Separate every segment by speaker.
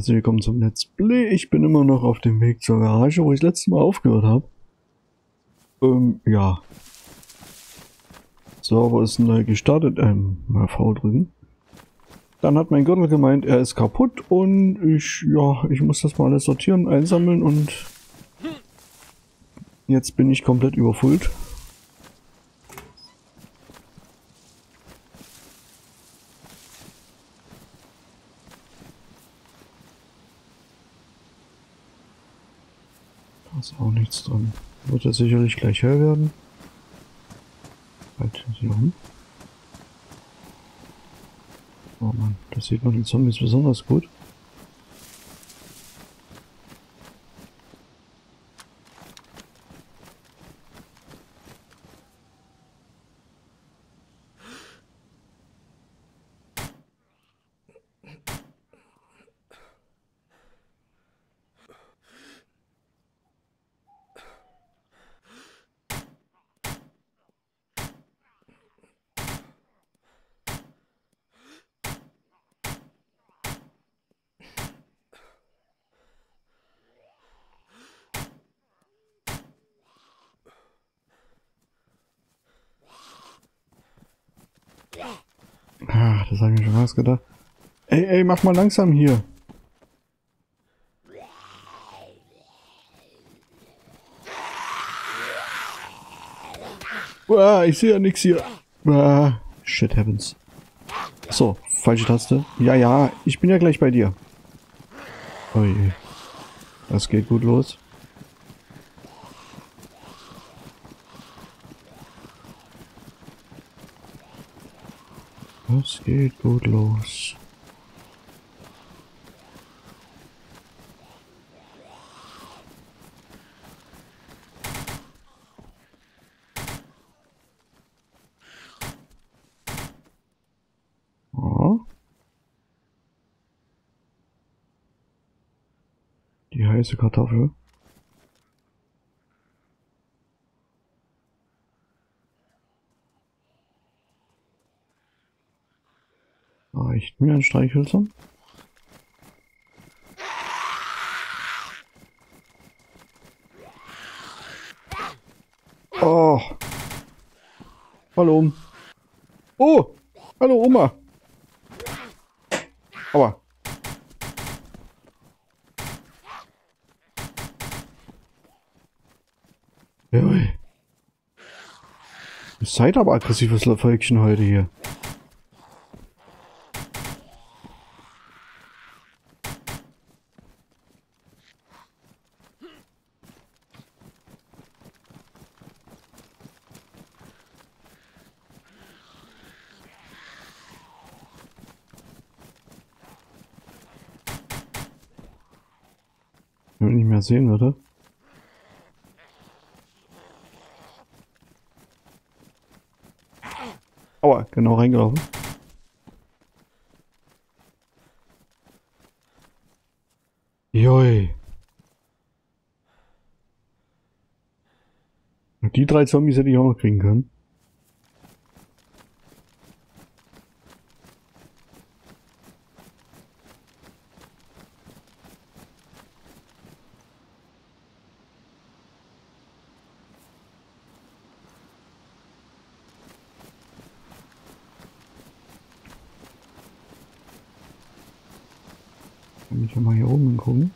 Speaker 1: herzlich willkommen zum Let's Play. Ich bin immer noch auf dem Weg zur Garage, wo ich das letzte Mal aufgehört habe. Ja. Server ist neu gestartet, mal V drücken. Dann hat mein Gürtel gemeint, er ist kaputt und ich muss das mal alles sortieren, einsammeln und jetzt bin ich komplett überfüllt. Da ist auch nichts drin. Wird ja sicherlich gleich hell werden. Halt hier rum. Oh Mann, da sieht man die Zombies besonders gut. Ah, das habe ich mir schon was gedacht. Ey, mach mal langsam hier. Ich sehe ja nichts hier. Shit happens. So, falsche Taste. Ja, ich bin ja gleich bei dir. Oh je. Das geht gut los. Das geht gut los. Oh. Die heiße Kartoffel. Reicht mir ein Streichhölzer? Oh. Hallo. Oh. Hallo Oma. Aua. Ui. Ihr seid aber aggressives Völkchen heute hier. Wenn ich nicht mehr sehen würde. Aua, genau reingelaufen. Joi. Und die 3 Zombies hätte ich auch noch kriegen können. Kann ich ja mal hier oben gucken.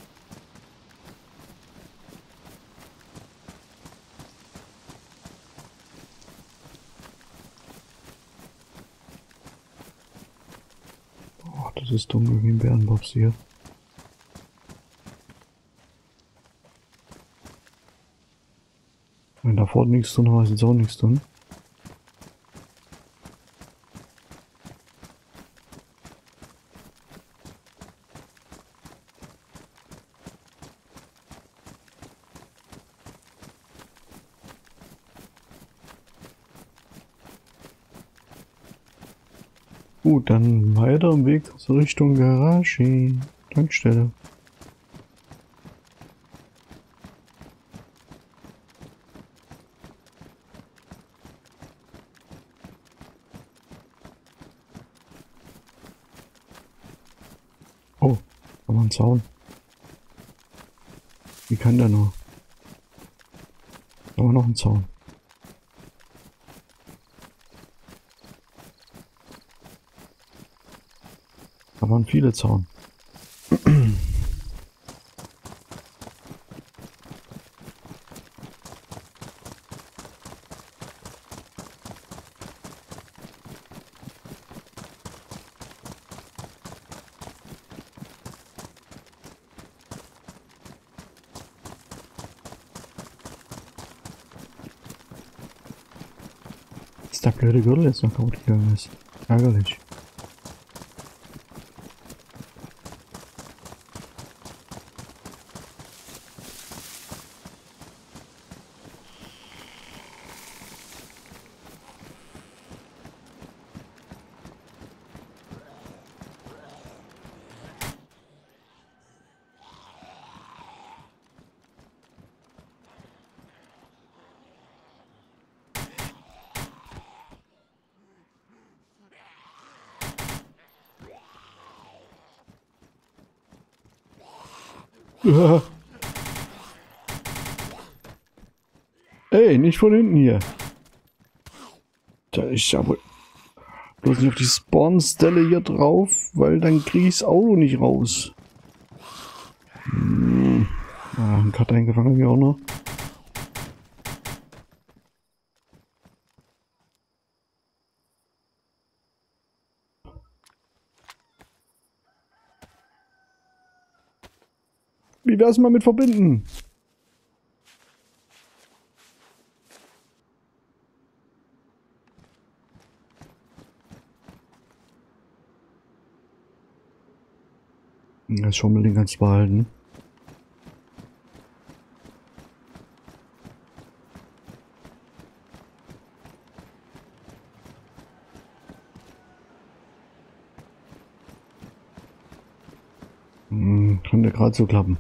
Speaker 1: Oh, das ist dunkel wie ein Bärenbox hier. Wenn da vorne nichts drin war, ist jetzt auch nichts drin. Gut, dann weiter im Weg zur Richtung Garage. Tankstelle. Oh, Aber ein Zaun. Wie kann der nur? Aber noch ein Zaun. Da waren viele Zaun. Dass der blöde Gürtel jetzt noch kaputt gegangen ist. Ärgerlich. Ey, nicht von hinten hier. Da ist ja wohl bloß nicht auf die Spawn-Stelle hier drauf, weil dann krieg ich's Auto nicht raus. Ein Cut eingefangen wie auch noch. Wie wär's mal mit verbinden? Das Schommelding kannst du behalten. Könnte gerade so klappen.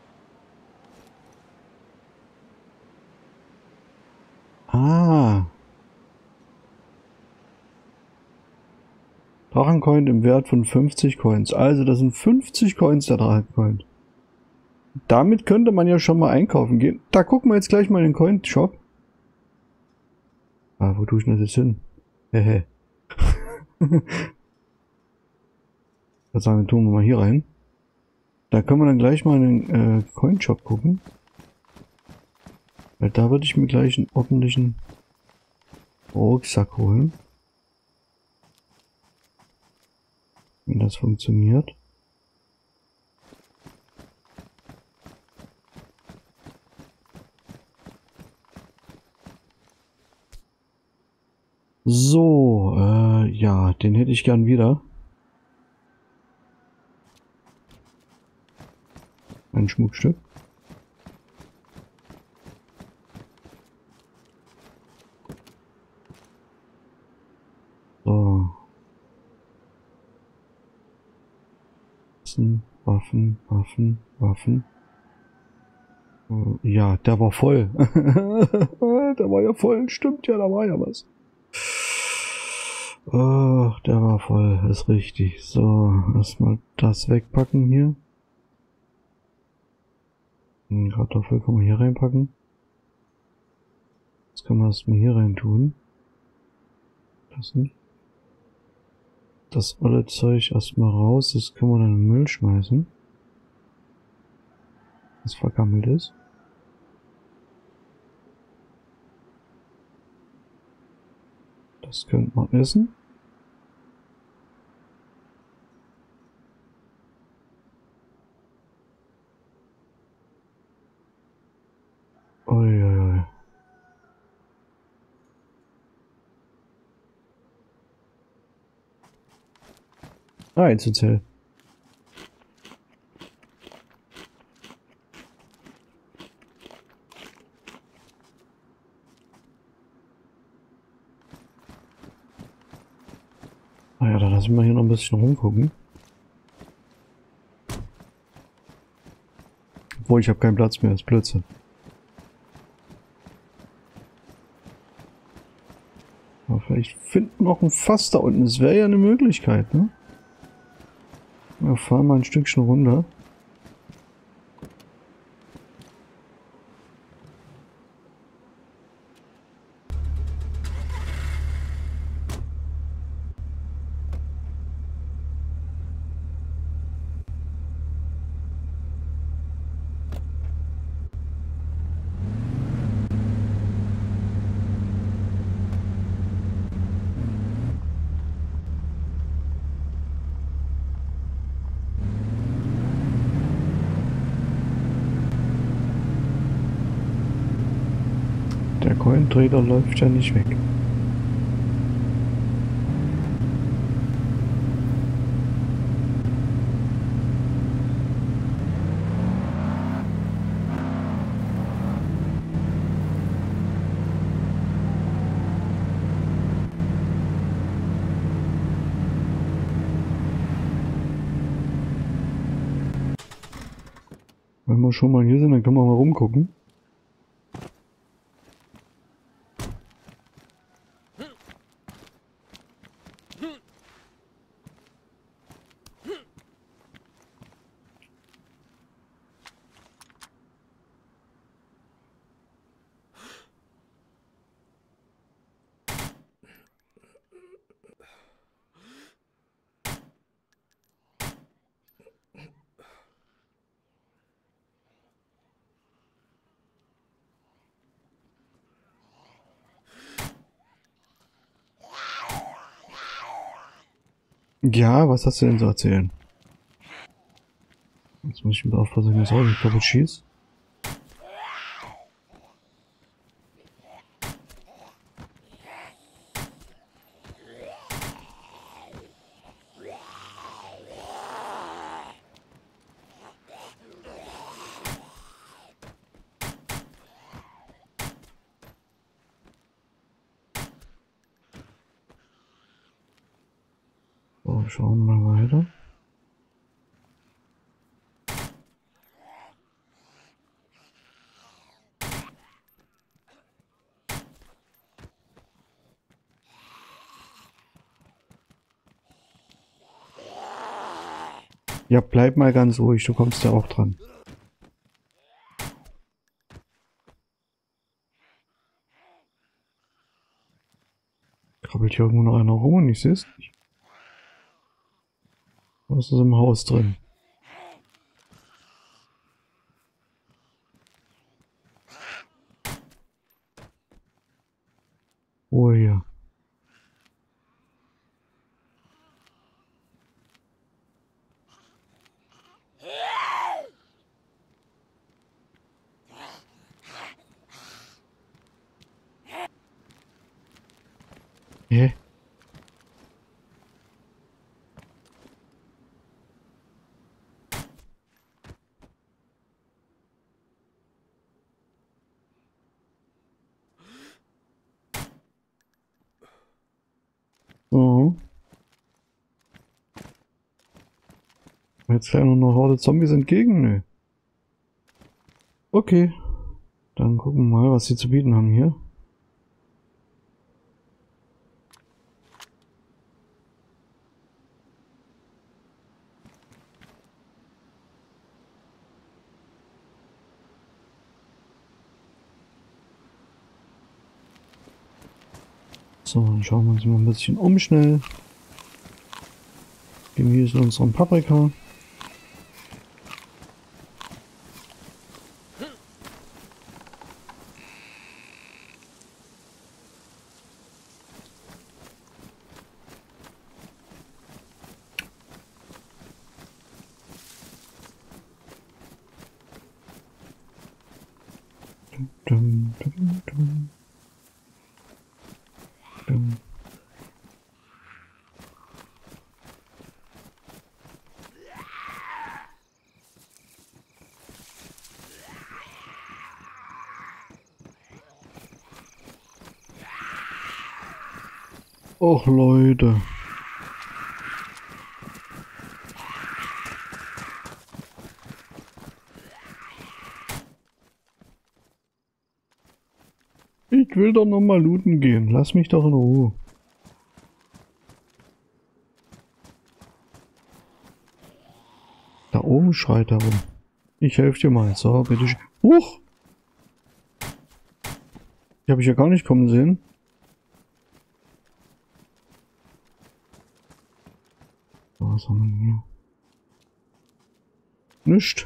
Speaker 1: Ah. Drachencoin im Wert von 50 Coins. Also das sind 50 Coins der Drachencoin. Damit könnte man ja schon mal einkaufen gehen. Da gucken wir jetzt gleich mal in den Coin-Shop. Ah, wo tue ich denn das jetzt hin? Hehe. Das sagen wir, tun wir mal hier rein. Da können wir dann gleich mal in den Coin-Shop gucken. Weil da würde ich mir gleich einen ordentlichen Rucksack holen. Wenn das funktioniert. So, ja, den hätte ich gern wieder. Ein Schmuckstück. So. Waffen, Waffen, Waffen. Ja, der war voll. Der war ja voll. Stimmt ja, da war ja was. Oh, der war voll. Ist richtig. So, erstmal das wegpacken hier. Kartoffel kann man hier reinpacken. Jetzt kann man erstmal hier rein tun. Das nicht. Das olle Zeug erstmal raus. Das können wir dann in den Müll schmeißen. Was vergammelt ist. Das könnte man essen. Uiuiui. Ah, Einzelzell. Ah ja, dann lassen wir hier noch ein bisschen rumgucken. Obwohl, ich habe keinen Platz mehr, das ist Blödsinn. Aber vielleicht finden wir noch ein Fass da unten. Das wäre ja eine Möglichkeit, ne? Wir fahren mal ein Stückchen runter. Der Coin-Trader läuft ja nicht weg. Wenn wir schon mal hier sind, dann können wir mal rumgucken. Ja, was hast du denn zu erzählen? Jetzt muss ich wieder aufpassen, dass ich nicht kaputt schieße. So, schauen wir mal weiter. Ja, bleib mal ganz ruhig, du kommst ja auch dran. Krabbelt hier irgendwo noch einer rum und ich sehe es nicht. Was ist im Haus drin? Oh hier. Hä? Oh. Jetzt fährt noch eine Horde Zombies entgegen, nö. Okay. Dann gucken wir mal, was sie zu bieten haben hier. So, dann schauen wir uns mal ein bisschen um schnell. Genießen unseren Paprika. Dum, dum, dum. Dum. Och Leute. Ich will doch noch mal looten gehen. Lass mich doch in Ruhe. Da oben schreit er rum. Ich helfe dir mal. So, bitte schön. Huch! Die habe ich ja gar nicht kommen sehen. Was haben wir denn hier? Nicht.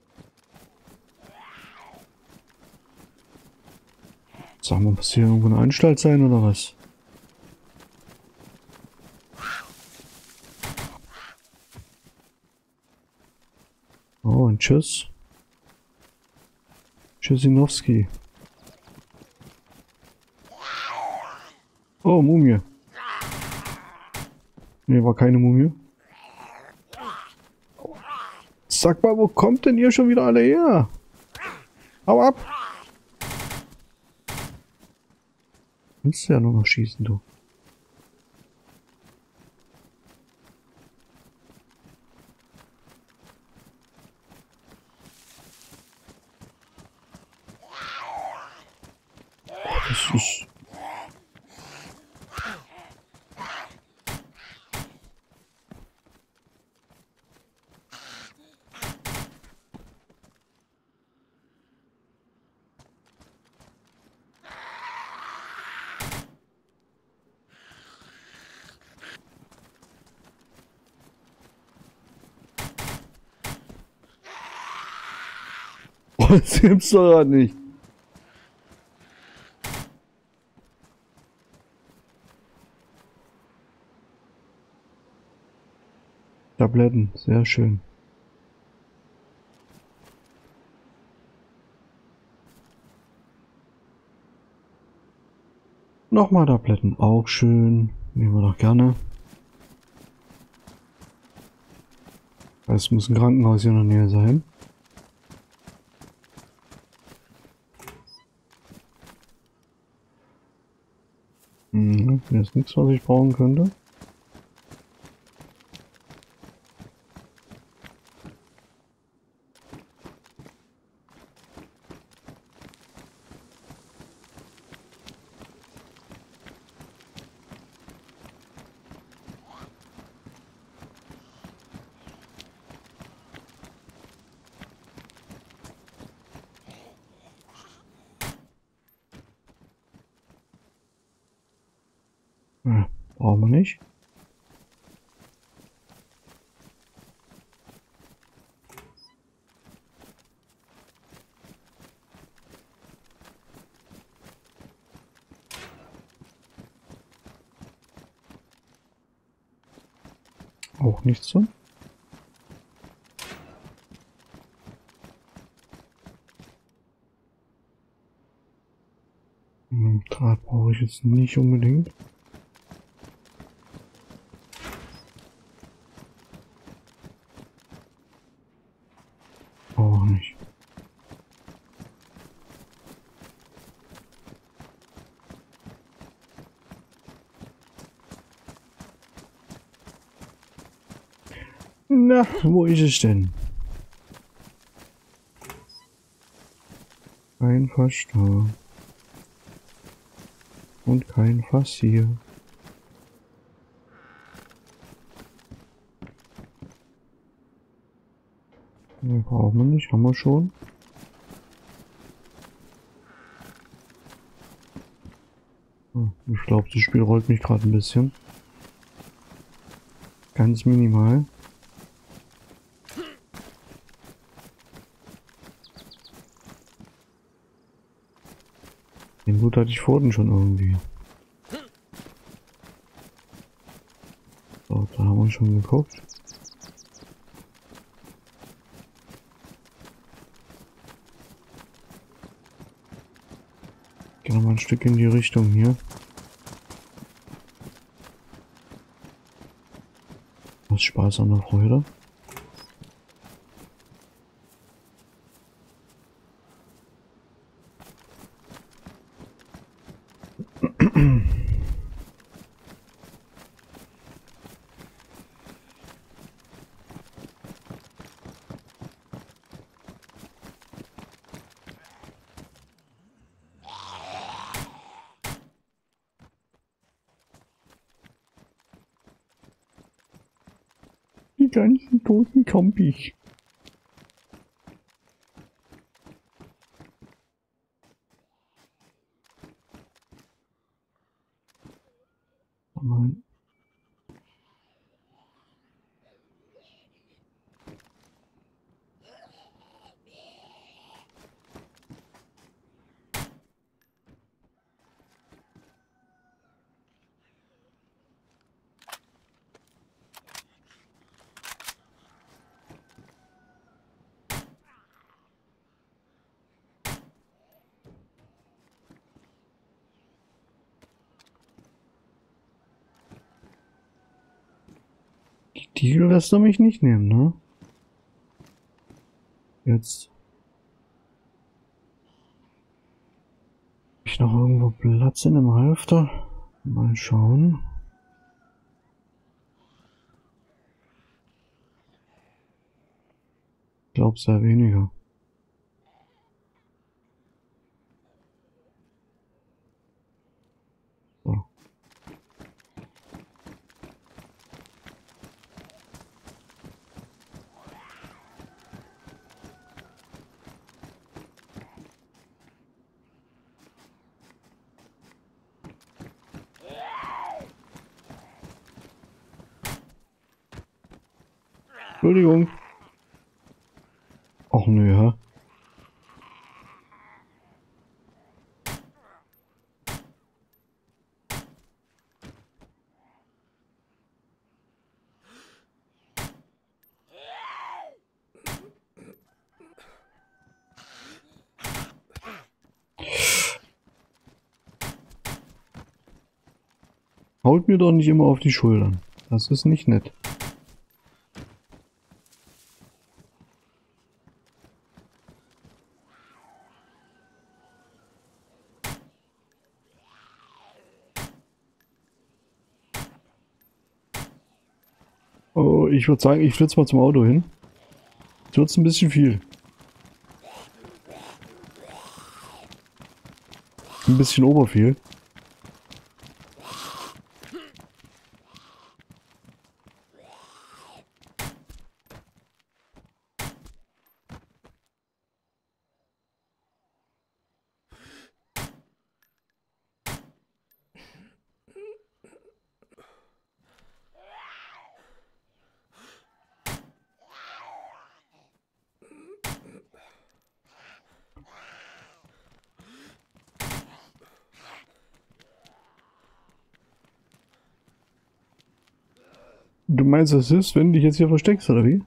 Speaker 1: Sagen wir, muss hier irgendwo eine Anstalt sein oder was? Oh, und tschüss. Tschüssinowski. Oh, Mumie. Ne, war keine Mumie. Sag mal, wo kommt denn ihr schon wieder alle her? Hau ab! Kannst du ja nur noch schießen, du. Das ist... Oh, das gibt's doch grad nicht. Tabletten, sehr schön. Nochmal Tabletten, auch schön. Nehmen wir doch gerne. Es muss ein Krankenhaus hier in der Nähe sein. Hier ist nichts, was ich brauchen könnte. Brauchen wir nicht. Auch nichts so. Draht brauche ich jetzt nicht unbedingt. Auch nicht. Na, wo ist es denn? Kein Fass da. Und kein Fass hier. Den brauchen wir nicht, haben wir schon. Ich glaube, das Spiel rollt mich gerade ein bisschen. Ganz minimal. Den Loot hatte ich vorhin schon irgendwie. So, da haben wir schon geguckt. Gehen wir mal ein Stück in die Richtung hier. Was Spaß an der Freude. Die ganzen toten Zombies. Die lässt er mich nicht nehmen, ne? Jetzt. Hab ich noch irgendwo Platz in dem Halfter? Mal schauen. Ich glaube sehr weniger. So. Entschuldigung. Och nö, ja. Haut mir doch nicht immer auf die Schultern. Das ist nicht nett. Oh, ich würde sagen, ich flitze mal zum Auto hin. Jetzt wird's ein bisschen viel. Ein bisschen oberviel. Du meinst, das ist, wenn du dich jetzt hier versteckst, oder wie?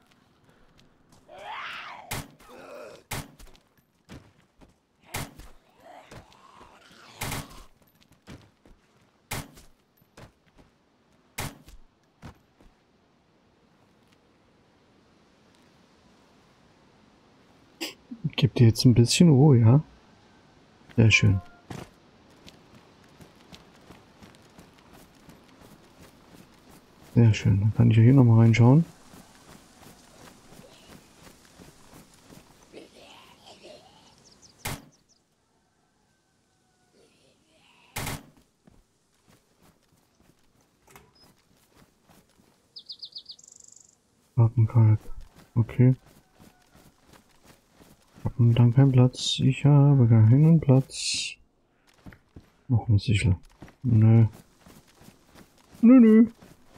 Speaker 1: Gib dir jetzt ein bisschen Ruhe, ja? Sehr schön. Sehr schön. Dann kann ich ja hier nochmal reinschauen. Kartenkalk. Okay. Ich habe dann keinen Platz. Ich habe keinen Platz. Noch eine Sichel. Nö. Nö, nö.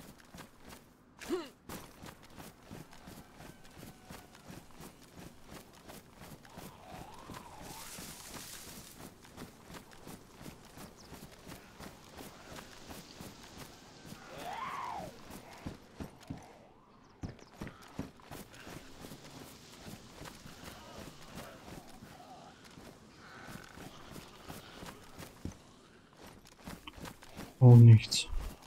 Speaker 1: Auch nichts.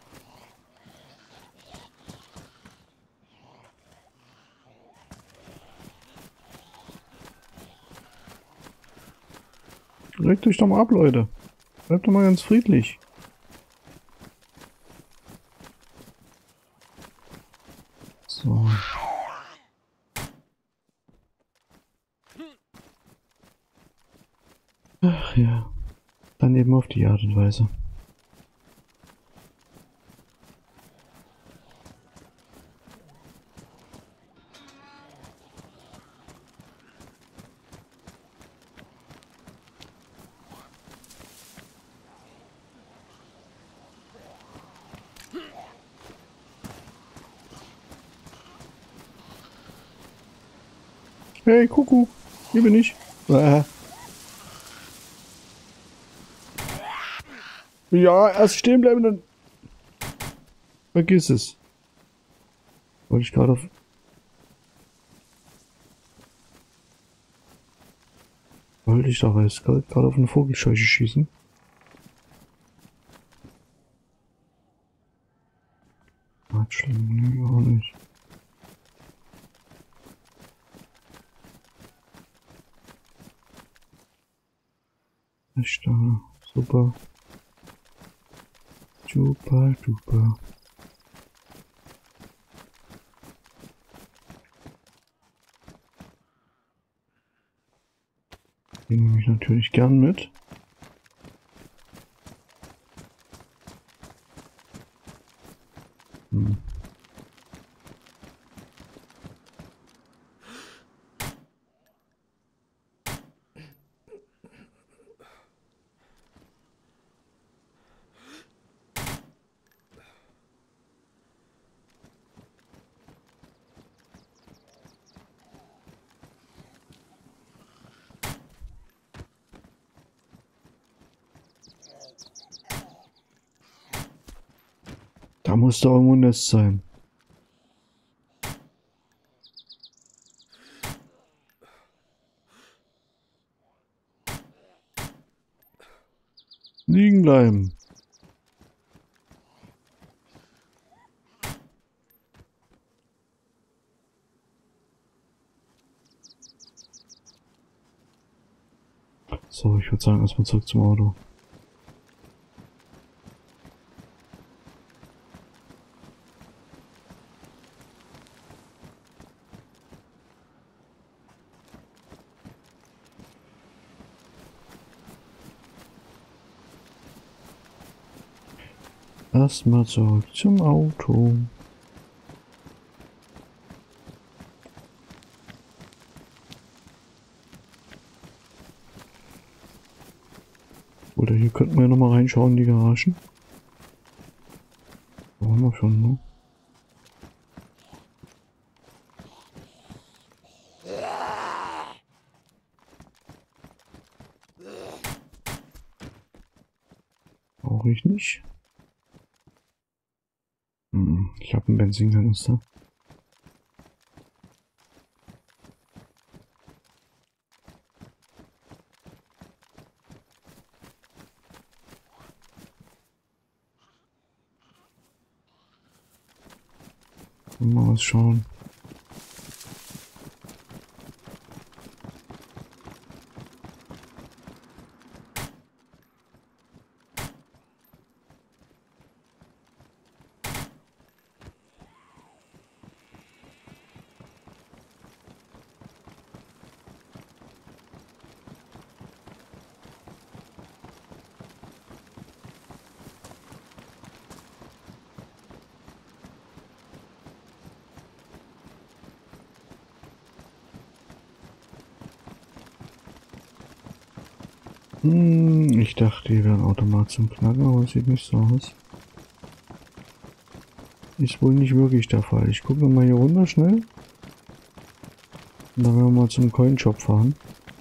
Speaker 1: Regt euch doch mal ab, Leute. Bleibt doch mal ganz friedlich. So. Ach ja. Dann eben auf die Art und Weise. Hey, Kuckuck, hier bin ich. Ja, erst stehen bleiben, dann... Vergiss es. Wollte ich gerade auf... Wollte ich doch jetzt gerade auf eine Vogelscheuche schießen. Matschling, Echt, super. Super, super. Die nehme ich natürlich gern mit. Hm. Da muss doch irgendwo ein Nest sein. Liegen bleiben. So, ich würde sagen, erstmal zurück zum Auto. Erstmal zurück zum Auto. Oder hier könnten wir nochmal reinschauen in die Garagen. Haben wir schon, ne? Brauche ich nicht. Ich habe einen Benzinkanister. Mal was schauen. Ich dachte, die wären automatisch zum Knacken, aber es sieht nicht so aus. Ist wohl nicht wirklich der Fall. Ich gucke mal hier runter schnell. Und dann werden wir mal zum Coinshop fahren.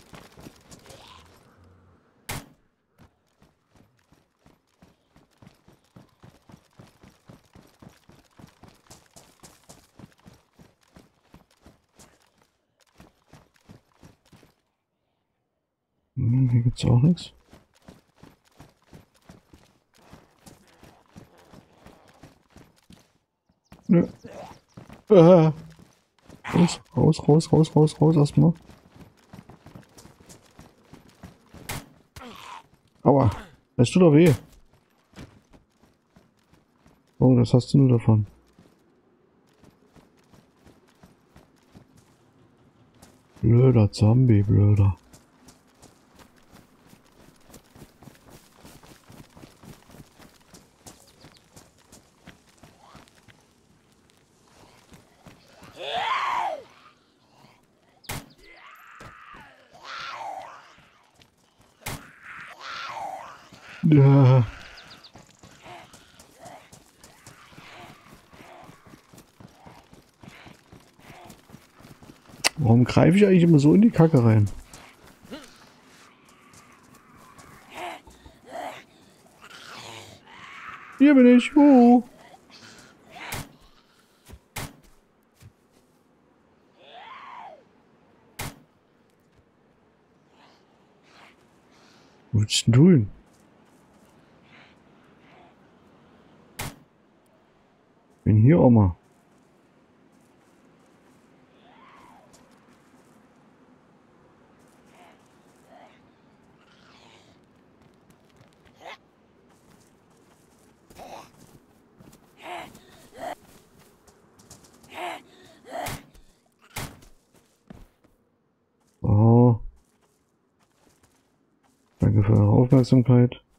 Speaker 1: Hier gibt es auch nichts. Nö. Raus erstmal. Aua. Das tut doch weh. Oh, das hast du nur davon. Blöder Zombie, blöder. Ja. Warum greife ich eigentlich immer so in die Kacke rein? Hier bin ich. Wo willst du denn tun? Bin hier, Oma. Danke für eure Aufmerksamkeit.